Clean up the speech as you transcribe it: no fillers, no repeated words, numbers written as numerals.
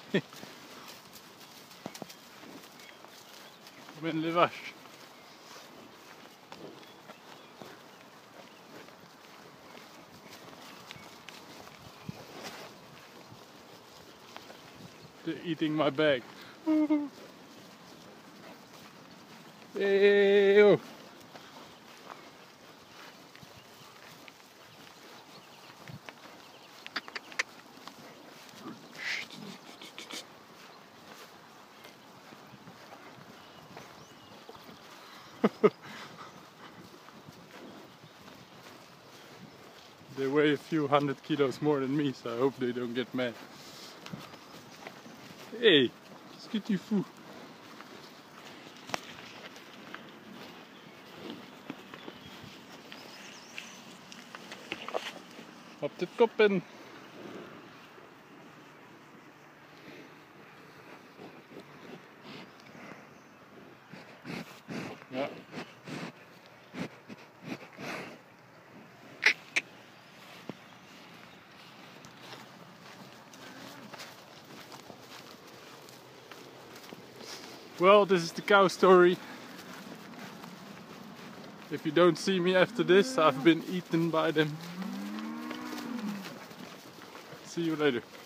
Amène les vaches. They're eating my bag. Hey, oh. They weigh a few 100 kilos more than me, so I hope they don't get mad. Hey, qu'est-ce que tu fous? Op de koppen! Ja. Well, this is the cow story. If you don't see me after this, I've been eaten by them. See you later.